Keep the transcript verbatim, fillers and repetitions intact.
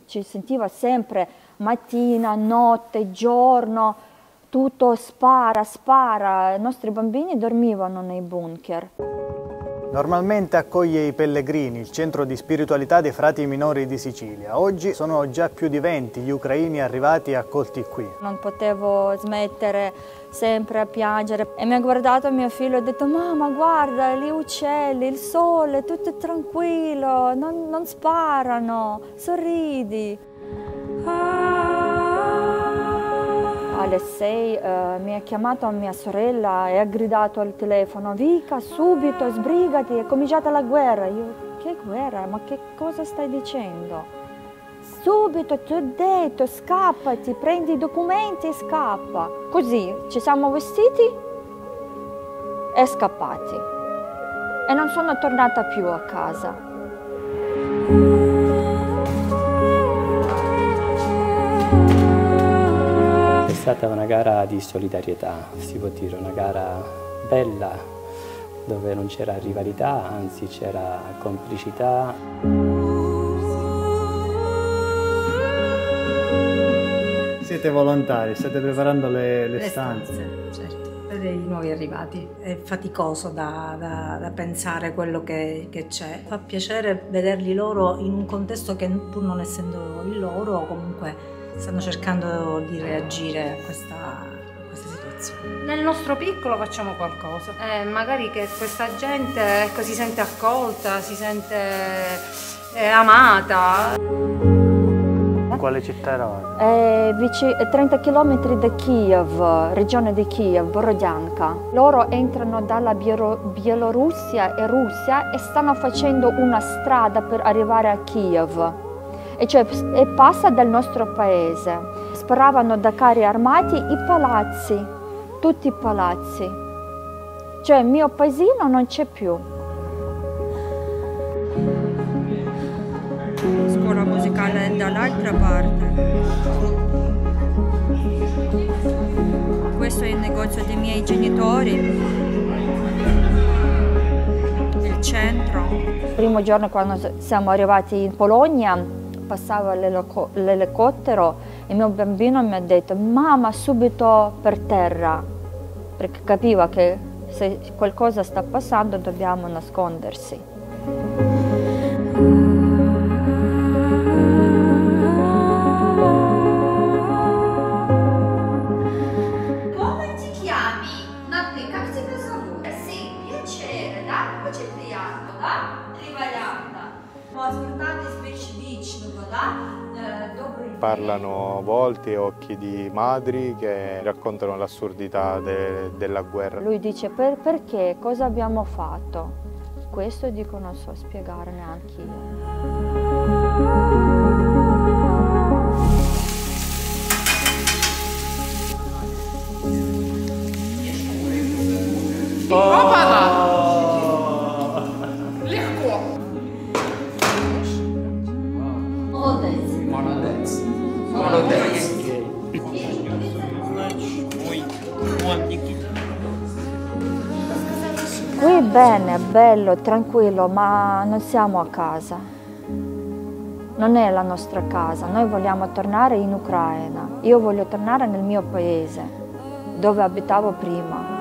ci sentiva sempre mattina, notte, giorno, tutto spara, spara. I nostri bambini dormivano nei bunker. Normalmente accoglie i pellegrini, il centro di spiritualità dei frati minori di Sicilia. Oggi sono già più di venti gli ucraini arrivati e accolti qui. Non potevo smettere sempre a piangere e mi ha guardato mio figlio e ha detto: mamma, guarda, gli uccelli, il sole, tutto è tranquillo, non, non sparano, sorridi. Alle sei eh, mi ha chiamato mia sorella e ha gridato al telefono: Vika, subito, sbrigati, è cominciata la guerra. Io, che guerra? Ma che cosa stai dicendo? Subito, ti ho detto, scappati, prendi i documenti e scappa. Così ci siamo vestiti e scappati. E non sono tornata più a casa. È stata una gara di solidarietà, si può dire, una gara bella, dove non c'era rivalità, anzi c'era complicità. Siete volontari, state preparando le, le, le stanze. stanze, certo, per i nuovi arrivati. È faticoso da, da, da pensare quello che c'è. Fa piacere vederli loro in un contesto che, pur non essendo il loro, comunque stanno cercando di reagire a questa, a questa situazione. Nel nostro piccolo facciamo qualcosa, eh, magari che questa gente ecco, si sente accolta, si sente eh, amata. In quale città eravate? È vicino, trenta chilometri da Kiev, regione di Kiev, Borodianka. Loro entrano dalla Bielorussia e Russia e stanno facendo una strada per arrivare a Kiev. E, cioè, e passa dal nostro paese. Sparavano da carri armati i palazzi, tutti i palazzi. Cioè il mio paesino non c'è più. Scuola musicale dall'altra parte. Questo è il negozio dei miei genitori. Il centro. Il primo giorno quando siamo arrivati in Polonia passava l'elicottero e il mio bambino mi ha detto: mamma, subito per terra, perché capiva che se qualcosa sta passando dobbiamo nascondersi. Come ti chiami? Надти, как тебя зовут? Sì, piacere, да? Очень приятно, да? Тривалянта. Звертатись більш вічного, да? Parlano volte occhi di madri che raccontano l'assurdità de, della guerra. Lui dice: per, perché? Cosa abbiamo fatto? Questo dico non so spiegare neanche io. Oh! Легко. Молодець. Молодець. Молодець. Qui è bene, bello, tranquillo, ma non siamo a casa. Non è la nostra casa, noi vogliamo tornare in Ucraina. Io voglio tornare nel mio paese, dove abitavo prima.